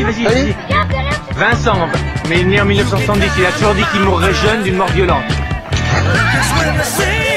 vas-y. Vincent, mais il est né en 1970, il a toujours dit qu'il mourrait jeune d'une mort violente.